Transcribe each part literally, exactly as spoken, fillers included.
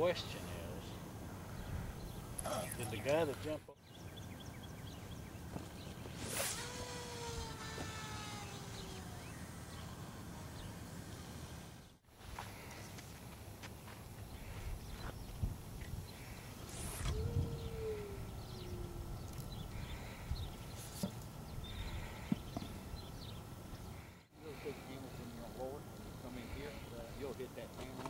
question is, did the guy that jumped over? Big cameras when you're on board. When you come in here, uh, you'll hit that camera.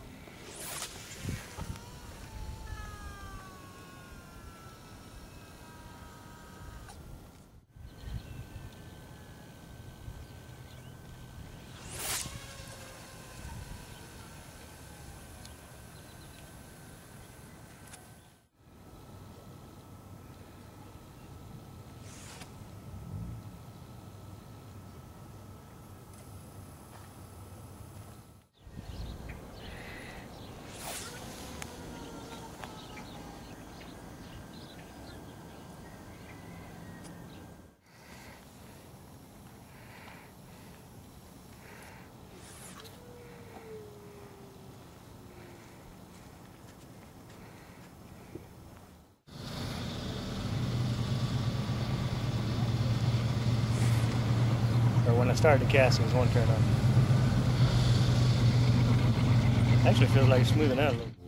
Or when I started the casting, it was one turn on. Actually feels like it's smoothing out a little.